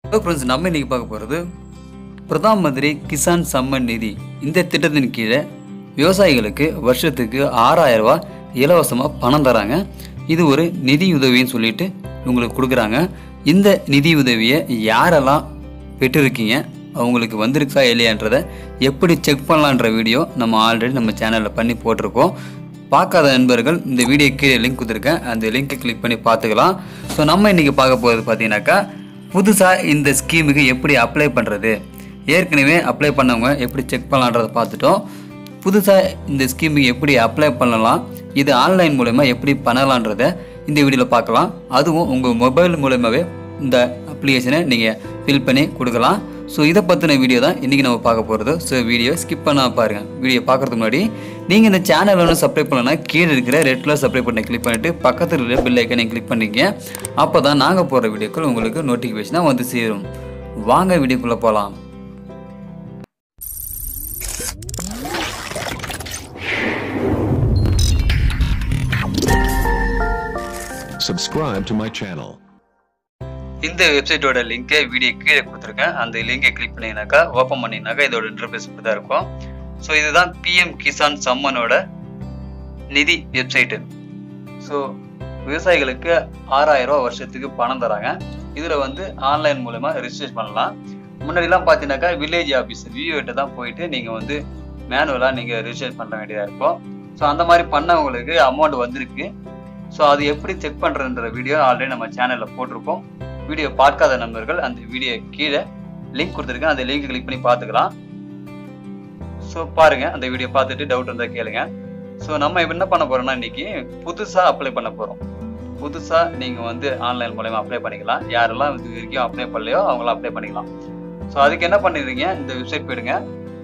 Friends, நம்ம இன்னைக்கு பார்க்க போகிறது பிரதான் மந்திரி கிசான் சம்மன் நிதி. இந்த திட்டத்தின் கீழே விவசாயிகளுக்கு வருஷத்துக்கு 6000 ரூபா இலவசமாக பணம் தராங்க. இது ஒரு நிதி உதவின்னு சொல்லிட்டு உங்களுக்கு கொடுக்குறாங்க. இந்த நிதி உதவியை யாரெல்லாம் பெற்றிருக்கீங்க, அவங்களுக்கு வந்திருக்கா இல்லையான்றதை எப்படி செக் பண்ணலான்ற வீடியோ நம்ம ஆல்ரெடி நம்ம சேனலில் பண்ணி போட்டிருக்கோம். பார்க்காத நண்பர்கள் இந்த வீடியோ கீழே லிங்க் கொடுத்துருக்கேன், அந்த லிங்க்கை கிளிக் பண்ணி பார்த்துக்கலாம். ஸோ நம்ம இன்றைக்கி பார்க்க போகிறது பார்த்தீங்கன்னாக்கா, புதுசாக இந்த ஸ்கீமுக்கு எப்படி அப்ளை பண்ணுறது, ஏற்கனவே அப்ளை பண்ணவங்க எப்படி செக் பண்ணலான்றதை பார்த்துட்டோம். புதுசாக இந்த ஸ்கீமுக்கு எப்படி அப்ளை பண்ணலாம், இது ஆன்லைன் மூலமா எப்படி பண்ணலான்றதை இந்த வீடியோவில் பார்க்கலாம். அதுவும் உங்கள் மொபைல் மூலமாகவே இந்த அப்ளிகேஷனை நீங்கள் ஃபில் பண்ணி கொடுக்கலாம். ஸோ இதை பற்றின வீடியோ தான் இன்றைக்கி நம்ம பார்க்க போகிறது. ஸோ வீடியோ ஸ்கிப் பண்ணால் பாருங்கள். வீடியோ பார்க்குறதுக்கு முன்னாடி நீங்கள் இந்த சேனல் ஒன்று சப்ஸ்கிரைப் பண்ணலன்னா கீழே இருக்கிற ரெட் கலர் சப்ஸ்கிரைப் பண்ணி கிளிக் பண்ணிவிட்டு பக்கத்தில் இருக்கிற பெல் ஐக்கனை கிளிக் பண்ணிக்கங்க. அப்போ தான் நாங்கள் போடுற வீடியோக்கள் உங்களுக்கு நோட்டிஃபிகேஷனாக வந்து சேரும். வாங்க வீடியோக்குள்ளே போகலாம். Subscribe to my channel. இந்த வெப்சைட்டோட லிங்கை வீடியோ கீழே கொடுத்துருக்கேன். அந்த லிங்கை கிளிக் பண்ணிங்கனாக்கா ஓப்பன் பண்ணிங்கனாக்கா இதோட இன்டர்ஃபேஸ் இப்படி தான் இருக்கும். ஸோ இதுதான் பிஎம் கிசான் சம்மனோட நிதி வெப்சைட்டு. ஸோ விவசாயிகளுக்கு 6000 ரூபா வருஷத்துக்கு பணம் தராங்க. இதில் வந்து ஆன்லைன் மூலமா ரிஜிஸ்டர் பண்ணலாம். முன்னாடிலாம் பார்த்தீங்கன்னாக்கா வில்லேஜ் ஆஃபீஸ் விஓட்ட தான் போயிட்டு நீங்கள் வந்து மேனுவலாக நீங்கள் ரிஜிஸ்டர் பண்ண வேண்டியதாக இருக்கும். ஸோ அந்த மாதிரி பண்ணவங்களுக்கு அமௌண்ட் வந்திருக்கு. ஸோ அது எப்படி செக் பண்ணுறதுன்ற வீடியோ ஆல்ரெடி நம்ம சேனலில் போட்டிருக்கோம். வீடியோ பார்க்காத நண்பர்கள் அந்த வீடியோ கீழே லிங்க் கொடுத்துருக்கேன், அந்த லிங்க் கிளிக் பண்ணி பார்த்துக்கலாம். ஸோ பாருங்க, அந்த வீடியோ பார்த்துட்டு டவுட் இருந்தால் கேளுங்க. ஸோ நம்ம இப்போ என்ன பண்ண போறோம்னா, இன்னைக்கு புதுசாக அப்ளை பண்ண போகிறோம். புதுசாக நீங்கள் வந்து ஆன்லைன் மூலமா அப்ளை பண்ணிக்கலாம். யாரெல்லாம் இது வரைக்கும் அப்ளை பண்ணலையோ அவங்களாம் அப்ளை பண்ணிக்கலாம். ஸோ அதுக்கு என்ன பண்ணிடுறீங்க, இந்த வெப்சைட் போயிடுங்க.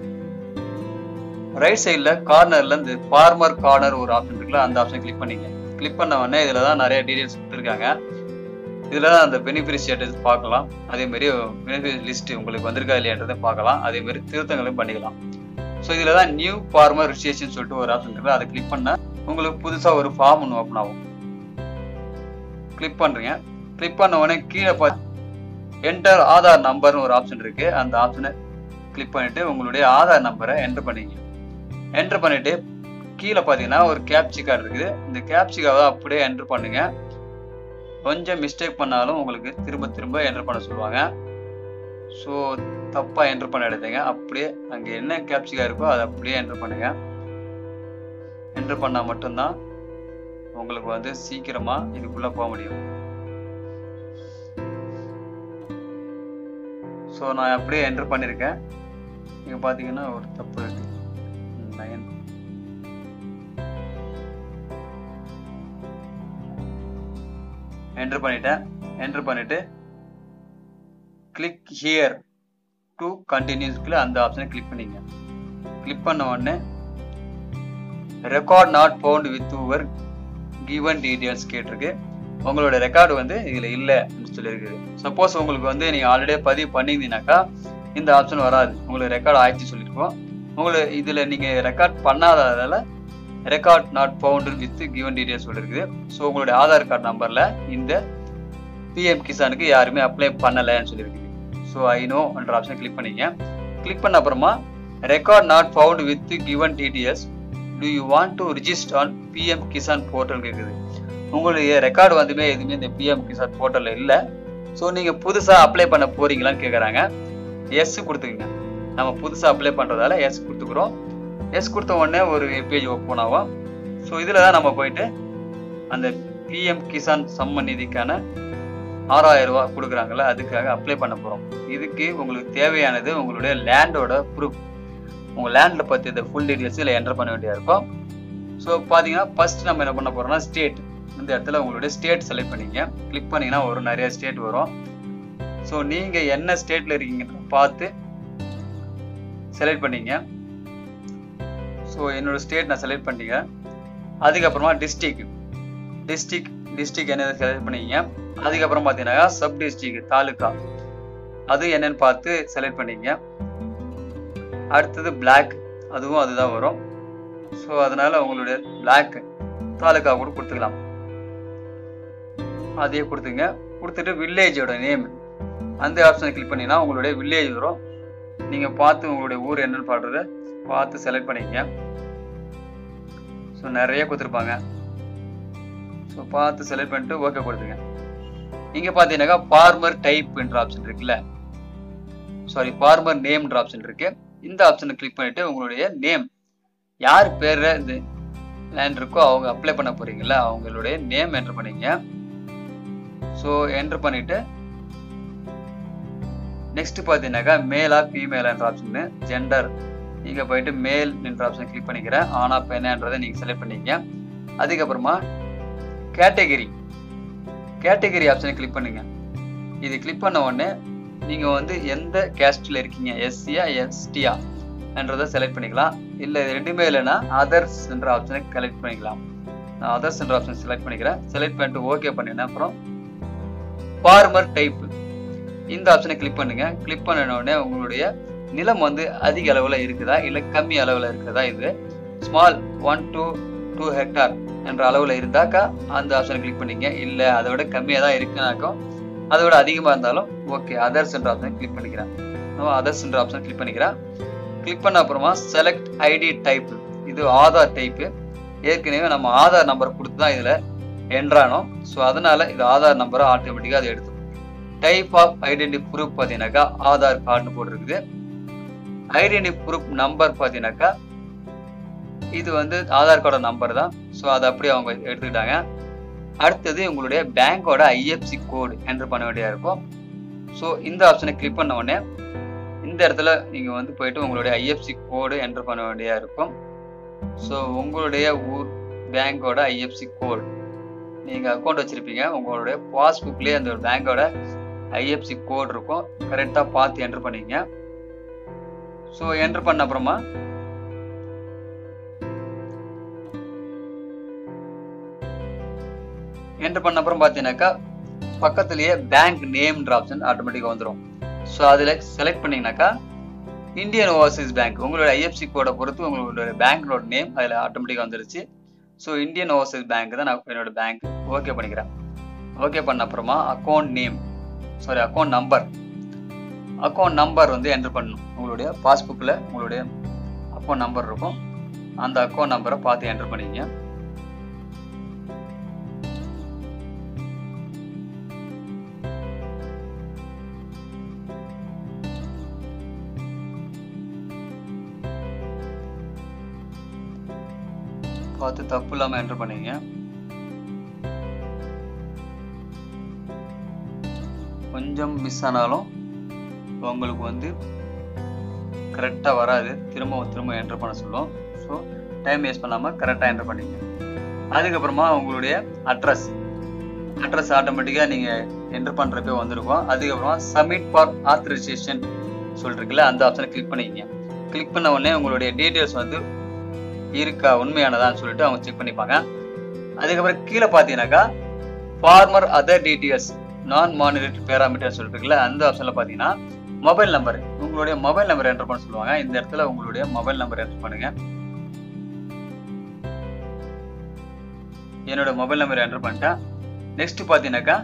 ரைட் சைடில் கார்னரில் இந்த ஃபார்மர் கார்னர் ஒரு ஆப்ஷன் இருக்குல்ல, அந்த ஆப்ஷன் கிளிக் பண்ணிங்க. கிளிக் பண்ண உடனே இதில் தான் நிறைய டீடைல்ஸ் கொடுத்துருக்காங்க. இதில் தான் அந்த பெனிஃபிட் ஸ்டேட்டஸ் பார்க்கலாம். அதேமாரி பெனிஃபிட் லிஸ்ட் உங்களுக்கு வந்திருக்கா இல்லையான்றதை பார்க்கலாம். அதேமாரி திருத்தங்களையும் பண்ணிக்கலாம். ஸோ இதில் தான் நியூ ஃபார்மர் ரிஜிஸ்ட்ரேஷன் சொல்லிட்டு ஒரு ஆப்ஷன் இருக்குது. அதை கிளிக் பண்ணால் உங்களுக்கு புதுசாக ஒரு ஃபார்ம் ஒன்று ஓப்பன் ஆகும். கிளிக் பண்ணுறீங்க. கிளிக் பண்ண உடனே கீழே பார்த்து என்டர் ஆதார் நம்பர்னு ஒரு ஆப்ஷன் இருக்குது. அந்த ஆப்ஷனை கிளிக் பண்ணிவிட்டு உங்களுடைய ஆதார் நம்பரை என்டர் பண்ணிங்க. என்டர் பண்ணிவிட்டு கீழே பார்த்தீங்கன்னா ஒரு கேப்சி கார்டு இருக்குது. இந்த கேப்சிக்காவை அப்படியே என்டர் பண்ணுங்க. கொஞ்சம் மிஸ்டேக் பண்ணாலும் உங்களுக்கு திரும்ப திரும்ப என்டர் பண்ண சொல்லுவாங்க. ஸோ தப்பாக என்டர் பண்ண எடுத்தீங்க. அப்படியே அங்கே என்ன கேப்சிக்கா இருக்கோ அதை அப்படியே என்டர் பண்ணுங்க. என்டர் பண்ணால் மட்டும்தான் உங்களுக்கு வந்து சீக்கிரமாக இதுக்குள்ளே போக முடியும். ஸோ நான் அப்படியே என்டர் பண்ணியிருக்கேன். இங்கே பார்த்தீங்கன்னா ஒரு தப்பு இருக்கு. 9 என்டர் பண்ணிட்டேன். என்டர் பண்ணிட்டு கிளிக் ஹியர் டு கண்டினியூஸ்க்குள்ள அந்த ஆப்ஷனை கிளிக் பண்ணிங்க. கிளிக் பண்ண உடனே record not found with your given details கேட்டிருக்கு. உங்களோட ரெக்கார்டு வந்து இதில் இல்லை அப்படின்னு சொல்லியிருக்குது. சப்போஸ் உங்களுக்கு வந்து நீங்கள் ஆல்ரெடியே பதிவு பண்ணியிருந்தீங்கன்னாக்கா இந்த ஆப்ஷன் வராது. உங்களுக்கு ரெக்கார்ட் ஆயிடுச்சு சொல்லியிருக்கோம். உங்களுக்கு இதில் நீங்கள் ரெக்கார்ட் பண்ணாததால record not found with given details சொல்லியிருக்குது. ஸோ உங்களுடைய ஆதார் கார்டு நம்பரில் இந்த பிஎம் கிசானுக்கு யாருமே அப்ளை பண்ணலைன்னு சொல்லியிருக்குது. ஸோ ஐ நோ என்ற ஆப்ஷன் கிளிக் பண்ணிங்க. கிளிக் பண்ண அப்புறமா record not found with given details do you want to register on PM Kisan portal கேட்குது. உங்களுடைய ரெக்கார்டு வந்துமே எதுவுமே இந்த பிஎம் கிசான் போர்ட்டலில் இல்லை. ஸோ நீங்கள் புதுசாக அப்ளை பண்ண போறீங்களான்னு கேட்குறாங்க. எஸ் கொடுத்துக்குங்க. நம்ம புதுசாக அப்ளை பண்ணுறதால எஸ் கொடுத்துக்குறோம். எஸ் கொடுத்த உடனே ஒரு பேஜ் ஓப்பன் ஆகும். ஸோ இதில் தான் நம்ம போயிட்டு அந்த பிஎம் கிசான் சம்மன் நிதிக்கான 6000 ரூபா கொடுக்குறாங்கல்ல, அதுக்காக அப்ளை பண்ண போகிறோம். இதுக்கு உங்களுக்கு தேவையானது உங்களுடைய லேண்டோட ப்ரூஃப். உங்கள் லேண்டில் பற்றி இந்த ஃபுல் டீட்டெயில்ஸ் இதில் என்டர் பண்ண வேண்டியதாக இருக்கும். ஸோ பார்த்தீங்கன்னா ஃபர்ஸ்ட் நம்ம என்ன பண்ண போகிறோம்னா ஸ்டேட். இந்த இடத்துல உங்களுடைய ஸ்டேட் செலக்ட் பண்ணிங்க. கிளிக் பண்ணிங்கன்னா ஒரு நிறைய ஸ்டேட் வரும். ஸோ நீங்கள் என்ன ஸ்டேட்டில் இருக்கீங்கன்னு பார்த்து செலக்ட் பண்ணிங்க. ஸோ என்னோட ஸ்டேட் நான் செலக்ட் பண்ணிங்க. அதுக்கப்புறமா டிஸ்ட்ரிக் என்னது செலக்ட் பண்ணிங்க. அதுக்கப்புறம் பார்த்தீங்கன்னா சப் டிஸ்ட்ரிக் தாலுக்கா அது என்னன்னு பார்த்து செலக்ட் பண்ணிங்க. அடுத்தது பிளாக், அதுதான் வரும். ஸோ அதனால உங்களுடைய பிளாக் தாலுக்கா கூட கொடுத்துக்கலாம். அதையே கொடுத்துங்க. கொடுத்துட்டு வில்லேஜோட நேம் அந்த ஆப்ஷனை கிளிக் பண்ணிங்கன்னா உங்களுடைய வில்லேஜ் வரும். நீங்கள் பார்த்து உங்களுடைய ஊர் என்னன்னு பாடுறத பார்த்து செலக்ட் பண்ணிக்கங்க. ஸோ நிறைய கொடுத்துருப்பாங்க. ஸோ பார்த்து செலக்ட் பண்ணிட்டு ஓகே கொடுத்துங்க. இங்கே பார்த்தீங்கன்னாக்கா ஃபார்மர் டைப்ன்ற ஆப்ஷன் இருக்குல்ல, சாரி ஃபார்மர் நேம்ன்ற ஆப்ஷன் இருக்கு. இந்த ஆப்ஷனை கிளிக் பண்ணிட்டு உங்களுடைய நேம், யார் பேர் இந்த லேண்ட் இருக்கோ அவங்க அப்ளை பண்ண போறீங்களா அவங்களுடைய நேம் என்டர் பண்ணிங்க. ஸோ என்டர் பண்ணிட்டு நெக்ஸ்ட் பார்த்தீங்கன்னாக்கா மேலா ஃபீமேலான்ற ஆப்ஷன், ஜெண்டர் நீங்கள் போயிட்டு மேல் என்ற ஆப்ஷன் கிளிக் பண்ணிக்கிறேன். ஆனா பெண்ணான்றதை நீங்கள் செலக்ட் பண்ணிக்க. அதுக்கப்புறமா கேட்டகரி ஆப்ஷனை கிளிக் பண்ணுங்க. இது கிளிக் பண்ண உடனே நீங்கள் வந்து எந்த கேஸ்டில் இருக்கீங்க, எஸ்சியா எஸ்டியா என்றதை செலக்ட் பண்ணிக்கலாம். இல்லை இது ரெண்டுமே இல்லைன்னா அதர்ஸ் என்ற ஆப்ஷனை செலக்ட் பண்ணிக்கலாம். நான் அதர்ஸ் என்ற ஆப்ஷன் செலக்ட் பண்ணிக்கிறேன். செலக்ட் பண்ணிட்டு ஓகே பண்ணினேன். அப்புறம் ஃபார்மர் டைப் இந்த ஆப்ஷனை கிளிக் பண்ணுங்க. கிளிக் பண்ணின உடனே உங்களுடைய நிலம் வந்து அதிக அளவில் இருக்குதா இல்லை கம்மி அளவில் இருக்குதா, இது ஸ்மால் 1 to 2 ஹெக்டார் என்ற அளவில் இருந்தாக்கா அந்த ஆப்ஷனை கிளிக் பண்ணிங்க. இல்லை அதை விட கம்மியாக தான் இருக்குனாக்கும் அதை விட அதிகமாக இருந்தாலும் ஓகே அதர்ஸ் என்ற ஆப்ஷனை கிளிக் பண்ணிக்கிறேன். அதர்ஸ் என்ற ஆப்ஷன் கிளிக் பண்ணிக்கிறேன். கிளிக் பண்ண அப்புறமா செலக்ட் ஐடி டைப், இது ஆதார் டைப்பு. ஏற்கனவே நம்ம ஆதார் நம்பர் கொடுத்து தான் இதில் என்ட்ரானோம். ஸோ அதனால இது ஆதார் நம்பரை ஆட்டோமேட்டிக்காக அதை எடுத்து. டைப் ஆஃப் ஐடென்டி ப்ரூஃப் பார்த்தீங்கன்னாக்கா ஆதார் கார்டுன்னு போட்டிருக்குது. ஐடென்டி ப்ரூஃப் நம்பர் பார்த்தீங்கன்னாக்கா இது வந்து ஆதார் கார்டோட நம்பர் தான். ஸோ அதை அப்படியே அவங்க எடுத்துக்கிட்டாங்க. அடுத்தது உங்களுடைய பேங்கோட ஐஎஃப்சி கோடு என்டர் பண்ண வேண்டியதா இருக்கும். ஸோ இந்த ஆப்ஷனை கிளிக் பண்ண உடனே இந்த இடத்துல நீங்கள் வந்து போயிட்டு உங்களுடைய ஐஎஃப்சி கோடு என்டர் பண்ண வேண்டியதா இருக்கும். ஸோ உங்களுடைய ஊர் பேங்கோட ஐஎஃப்சி கோடு, நீங்கள் அக்கௌண்ட் வச்சுருப்பீங்க, உங்களுடைய பாஸ்புக்லேயே அந்த பேங்கோட ஐஎஃப்சி கோடு இருக்கும். கரெக்டாக பார்த்து என்டர் பண்ணிங்க. ஸோ என்டர் பண்ண அப்புறமா பார்த்தீங்கன்னாக்கா பக்கத்துலேயே பேங்க் நேம்ன்ற ஆப்ஷன் ஆட்டோமேட்டிக்காக வந்துடும். ஸோ அதில் செலக்ட் பண்ணிங்கனாக்கா இந்தியன் ஓவர்சீஸ் பேங்க், உங்களோட ஐஎஃப்சி கோடை பொறுத்து உங்களோட பேங்கோட நேம் அதில் ஆட்டோமேட்டிக்காக வந்துருச்சு. ஸோ இந்தியன் ஓவர்சீஸ் பேங்க் தான் நான் என்னோட பேங்க் ஓகே பண்ணிக்கிறேன். ஓகே பண்ண அப்புறமா அக்கௌண்ட் நம்பர் வந்து என்டர் பண்ணணும். உங்களுடைய பாஸ்புக்கில் உங்களுடைய அக்கௌண்ட் நம்பர் இருக்கும். அந்த அக்கௌண்ட் நம்பரை பார்த்து என்டர் பண்ணிங்க. பார்த்து தப்பு இல்லாமல் என்டர் பண்ணிங்க. கொஞ்சம் மிஸ் ஆனாலும் உங்களுக்கு வந்து கரெக்டாக வராது, திரும்ப என்டர் பண்ண சொல்லுவோம். ஸோ டைம் வேஸ்ட் பண்ணாமல் கரெக்டாக என்டர் பண்ணிங்க. அதுக்கப்புறமா உங்களுடைய அட்ரஸ் ஆட்டோமேட்டிக்காக நீங்கள் என்டர் பண்ணுறப்பே வந்திருக்கும். அதுக்கப்புறமா சப்மிட் ஃபார் ஆத்தரைசேஷன் சொல்லிருக்குல்ல, அந்த ஆப்ஷனை கிளிக் பண்ணிக்கிங்க. கிளிக் பண்ண உடனே உங்களுடைய டீட்டெயில்ஸ் வந்து இருக்கா உண்மையானதான்னு சொல்லிட்டு அவங்க செக் பண்ணிப்பாங்க. அதுக்கப்புறம் கீழே பார்த்தீங்கன்னாக்கா farmer other details non monetary parameter சொல்லிருக்குல்ல, அந்த ஆப்ஷனில் பார்த்தீங்கன்னா மொபைல் நம்பர், உங்களுடைய மொபைல் நம்பர் என்டர் பண்ண சொல்லுவாங்க. இந்த இடத்துல உங்களுடைய மொபைல் நம்பர் என்டர் பண்ணுங்க. என்னோட மொபைல் நம்பர் என்டர் பண்ணிட்டேன். நெக்ஸ்ட் பார்த்தீங்கன்னாக்கா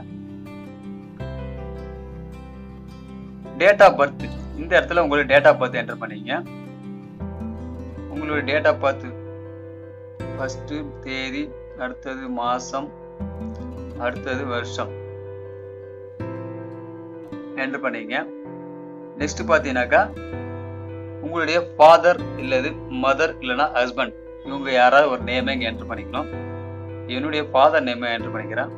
டேட் ஆஃப் பர்த், இந்த இடத்துல உங்களுடைய டேட் ஆஃப் பர்த் என்டர் பண்ணிங்க. உங்களுடைய டேட் ஆஃப் பர்த் ஃபர்ஸ்ட் தேதி, அடுத்தது மாசம், அடுத்தது வருஷம் என்டர் பண்ணிங்க. நெக்ஸ்ட் பார்த்தீங்கன்னாக்கா உங்களுடைய ஃபாதர் இல்லது மதர் இல்லைன்னா ஹஸ்பண்ட், இவங்க யாராவது ஒரு நேமை இங்கே என்டர் பண்ணிக்கணும். என்னுடைய ஃபாதர் நேமை என்டர் பண்ணிக்கிறேன்.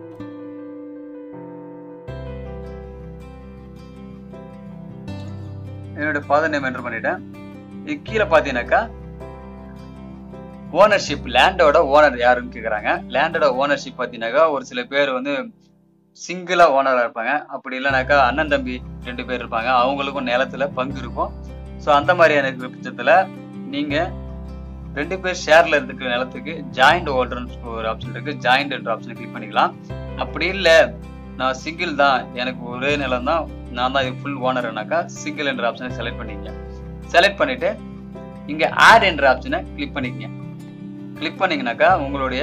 என்னுடைய ஃபாதர் நேம் என்டர் பண்ணிட்டேன். இது கீழே பார்த்தீங்கன்னாக்கா ஓனர்ஷிப், லேண்டோட ஓனர் யாருன்னு கேட்குறாங்க. லேண்டோட ஓனர்ஷிப் பார்த்தீங்கன்னாக்கா ஒரு சில பேர் வந்து சிங்கிளா ஓனராக இருப்பாங்க. அப்படி இல்லைனாக்கா அண்ணன் தம்பி 2 பேர் இருப்பாங்க, அவங்களுக்கும் நிலத்துல பங்கு இருக்கும். ஸோ அந்த மாதிரியான பட்சத்தில் நீங்கள் 2 பேர் ஷேர்ல இருக்கிற நிலத்துக்கு ஜாயிண்ட் ஹோல்டர்னு ஒரு ஆப்ஷன் இருக்கு, ஜாயிண்ட் என்ற ஆப்ஷனை கிளிக் பண்ணிக்கலாம். அப்படி இல்லை நான் சிங்கிள் தான், எனக்கு ஒரே நிலம் தான், நான் தான் இது ஃபுல் ஓனர்னாக்கா சிங்கிள் என்ற ஆப்ஷனை செலக்ட் பண்ணிக்கங்க. செலக்ட் பண்ணிட்டு இங்கே ஆட் என்ற ஆப்ஷனை கிளிக் பண்ணிக்கங்க. கிளிக் பண்ணீங்கன்னாக்கா உங்களுடைய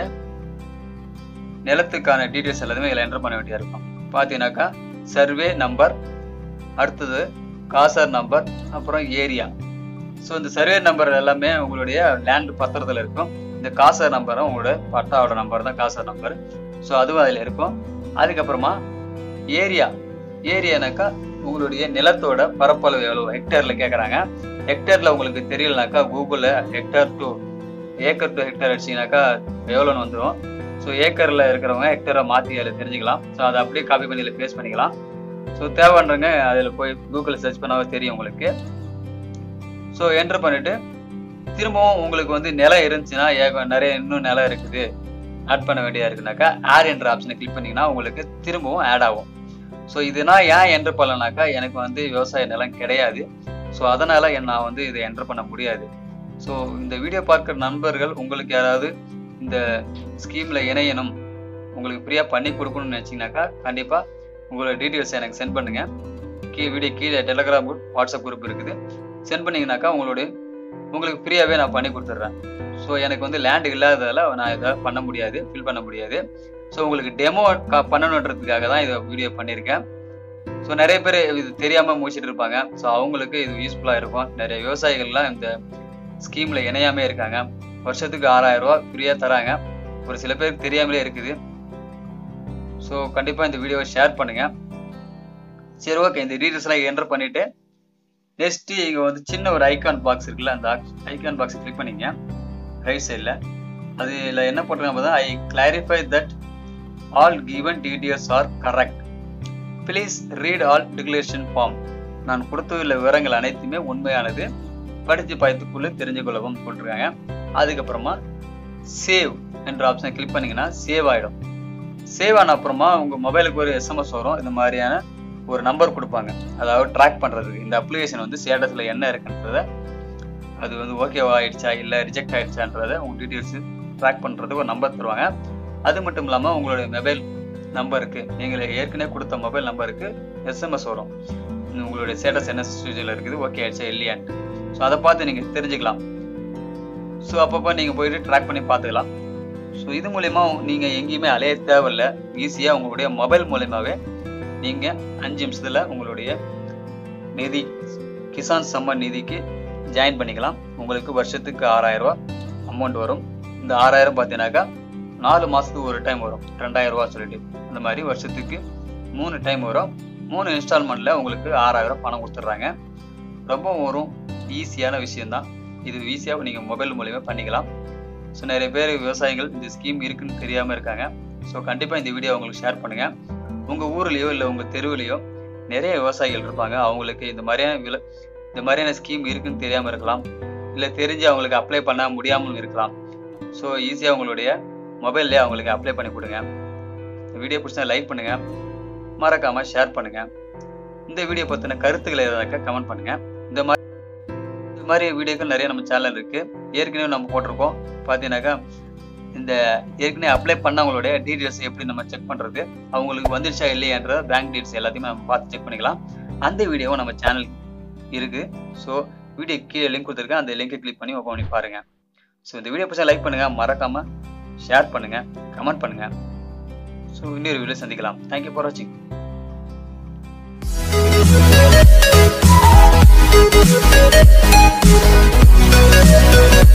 நிலத்துக்கான டீட்டெயில்ஸ் எல்லாமே இதில் என்டர் பண்ண வேண்டியதாக இருக்கும். பார்த்தீங்கன்னாக்கா சர்வே நம்பர், அடுத்தது காசர் நம்பர், அப்புறம் ஏரியா. ஸோ இந்த சர்வே நம்பர் எல்லாமே உங்களுடைய லேண்ட் பத்திரத்தில் இருக்கும். இந்த காசர் நம்பரும் உங்களோட பட்டாவோட நம்பர் தான் காசர் நம்பர். ஸோ அதுவும் அதில் இருக்கும். அதுக்கப்புறமா ஏரியானாக்கா உங்களுடைய நிலத்தோட பரப்பளவு எவ்வளோ ஹெக்டேரில் கேட்குறாங்க. ஹெக்டேரில் உங்களுக்கு தெரியலனாக்கா கூகுளில் ஏக்கர் டு ஹெக்டேர் அடிச்சிங்கனாக்கா எவ்வளோன்னு வந்துடும். ஸோ ஏக்கரில் இருக்கிறவங்க ஹெக்டரை மாற்றி அதில் தெரிஞ்சுக்கலாம். ஸோ அதை அப்படியே காப்பி பண்ணி இதில் பேஸ்ட் பண்ணிக்கலாம். ஸோ தேவைன்றங்க அதில் போய் கூகுளில் சர்ச் பண்ணாவே தெரியும் உங்களுக்கு. ஸோ என்ட்ரு பண்ணிவிட்டு திரும்பவும் உங்களுக்கு வந்து நிலம் இருந்துச்சுன்னா நிறைய இன்னும் நிலம் இருக்குது ஆட் பண்ண வேண்டியதாக இருக்குனாக்கா ஆட் என்ற ஆப்ஷனை கிளிக் பண்ணிங்கன்னா உங்களுக்கு திரும்பவும் ஆட் ஆகும். ஸோ இதுனா ஏன் என்ட்ரு பண்ணலனாக்கா எனக்கு வந்து விவசாய நிலம் கிடையாது. ஸோ அதனால் நான் வந்து இதை என்ட்ரு பண்ண முடியாது. ஸோ இந்த வீடியோ பார்க்குற நண்பர்கள் உங்களுக்கு யாராவது இந்த ஸ்கீமில் இணையணும், உங்களுக்கு ஃப்ரீயாக பண்ணி கொடுக்கணும்னு நினச்சிங்கனாக்கா கண்டிப்பாக உங்களோட டீட்டெயில்ஸை எனக்கு சென்ட் பண்ணுங்கள். வீடியோ கீழே டெலகிராம் குரூப், வாட்ஸ்அப் குரூப் இருக்குது. சென்ட் பண்ணிங்கனாக்கா உங்களுக்கு ஃப்ரீயாகவே நான் பண்ணி கொடுத்துட்றேன். ஸோ எனக்கு வந்து லேண்டு இல்லாததால் நான் இதை பண்ண முடியாது, ஃபில் பண்ண முடியாது. ஸோ உங்களுக்கு டெமோ பண்ணணுன்றதுக்காக தான் இதை வீடியோ பண்ணியிருக்கேன். ஸோ நிறைய பேர் இது தெரியாமல் முடிச்சுட்டு இருப்பாங்க. ஸோ அவங்களுக்கு இது யூஸ்ஃபுல்லாக இருக்கும். நிறைய விவசாயிகள்லாம் இந்த ஸ்கீமில் இணையாமே இருக்காங்க. வருஷத்துக்கு 6000 ரூபா ஃப்ரீயாக தராங்க. ஒரு சில பேருக்கு தெரியாமலே இருக்குது. ஸோ கண்டிப்பாக இந்த வீடியோவை ஷேர் பண்ணுங்கள். சரி, ஓகே. இந்த டீட்டெயில்ஸ்லாம் என்டர் பண்ணிவிட்டு நெக்ஸ்ட்டு இங்கே வந்து சின்ன ஒரு ஐகான் பாக்ஸ் இருக்குல்ல, அந்த ஐகான் பாக்ஸை கிளிக் பண்ணிங்க ரைட் சைடில். அதில் என்ன போட்டிருக்காங்க பார்த்தா, I clarify that all given details are correct, please read all declaration form. நான் கொடுத்துள்ள விவரங்கள் அனைத்துமே உண்மையானது, படித்து பார்த்துக்குள்ளே தெரிஞ்சுக்கொள்ளவும் போட்டிருக்காங்க. அதுக்கப்புறமா சேவ் என்ற ஆப்ஷனை கிளிக் பண்ணிங்கன்னா சேவ் ஆகிடும். சேவ் ஆன அப்புறமா உங்கள் மொபைலுக்கு ஒரு எஸ்எம்எஸ் வரும். இந்த மாதிரியான ஒரு நம்பர் கொடுப்பாங்க, அதாவது ட்ராக் பண்ணுறதுக்கு இந்த அப்ளிகேஷன் வந்து ஸ்டேட்டஸில் என்ன இருக்குன்றத, அது வந்து ஓகேவா ஆயிடுச்சா இல்லை ரிஜெக்ட் ஆயிடுச்சான்றதை உங்கள் டீட்டெயில்ஸு ட்ராக் பண்ணுறதுக்கு ஒரு நம்பர் தருவாங்க. அது மட்டும் இல்லாமல் உங்களுடைய மொபைல் நம்பருக்கு, நீங்கள் ஏற்கனவே கொடுத்த மொபைல் நம்பருக்கு எஸ்எம்எஸ் வரும், உங்களுடைய ஸ்டேட்டஸ் என்ன சிச்சுவேஷனில் இருக்குது, ஓகே ஆயிடுச்சா இல்லையான்ட்டு. ஸோ அதை பார்த்து நீங்கள் தெரிஞ்சுக்கலாம். ஸோ அப்பப்போ நீங்கள் போயிட்டு ட்ராக் பண்ணி பார்த்துக்கலாம். ஸோ இது மூலயமா நீங்கள் எங்கேயுமே அலைய தேவையில்லை. ஈஸியாக உங்களுடைய மொபைல் மூலயமாவே நீங்கள் 5 நிமிஷத்தில் உங்களுடைய நிதி, கிசான் சம்மன் நிதிக்கு ஜாயின் பண்ணிக்கலாம். உங்களுக்கு வருஷத்துக்கு 6000 ரூபா அமௌண்ட் வரும். இந்த 6000 பார்த்தீங்கன்னாக்கா 4 மாதத்துக்கு ஒரு டைம் வரும், 2000 ரூபா சொல்லிட்டு. அந்த மாதிரி வருஷத்துக்கு 3 டைம் வரும். 3 இன்ஸ்டால்மெண்ட்டில் உங்களுக்கு 6000 பணம் கொடுத்துட்றாங்க. ரொம்ப ஒரு ஈஸியான விஷயந்தான் இது. ஈஸியாக நீங்கள் மொபைல் மூலிமா பண்ணிக்கலாம். ஸோ நிறைய பேர் விவசாயிகள் இந்த ஸ்கீம் இருக்குன்னு தெரியாமல் இருக்காங்க. ஸோ கண்டிப்பாக இந்த வீடியோ உங்களுக்கு ஷேர் பண்ணுங்கள். உங்கள் ஊர்லேயோ இல்லை உங்கள் தெருவிலையோ நிறைய விவசாயிகள் இருப்பாங்க. அவங்களுக்கு இந்த மாதிரியான ஸ்கீம் இருக்குன்னு தெரியாமல் இருக்கலாம், இல்லை தெரிஞ்சு அவங்களுக்கு அப்ளை பண்ண முடியாமல் இருக்கலாம். ஸோ ஈஸியாக உங்களுடைய மொபைல்லே அவங்களுக்கு அப்ளை பண்ணி கொடுங்க. இந்த வீடியோ பிடிச்சா லைக் பண்ணுங்கள், மறக்காமல் ஷேர் பண்ணுங்கள். இந்த வீடியோ பற்றின கருத்துக்களை எதாக்கா கமெண்ட் பண்ணுங்கள். இந்த மாதிரி வீடியோக்கள் நிறைய நம்ம சேனல் இருக்குது. ஏற்கனவே நம்ம போட்டிருக்கோம். பார்த்தீங்கன்னாக்கா இந்த ஏற்கனவே அப்ளை பண்ணவங்களுடைய டீட்டெயில்ஸ் எப்படி நம்ம செக் பண்ணுறது, அவங்களுக்கு வந்துருச்சா இல்லையான்ற பேங்க் டீட்டெயில்ஸ் எல்லாத்தையுமே நம்ம பார்த்து செக் பண்ணிக்கலாம். அந்த வீடியோவும் நம்ம சேனல் இருக்குது. ஸோ வீடியோ கீழே லிங்க் கொடுத்துருக்கேன், அந்த லிங்கை கிளிக் பண்ணி ஓப்பன் பண்ணி பாருங்கள். ஸோ இந்த வீடியோ பிடிச்சா லைக் பண்ணுங்கள், மறக்காமல் ஷேர் பண்ணுங்கள், கமெண்ட் பண்ணுங்கள். ஸோ இன்னொரு வீடியோ சந்திக்கலாம். தேங்க்யூ ஃபார் வாட்சிங்.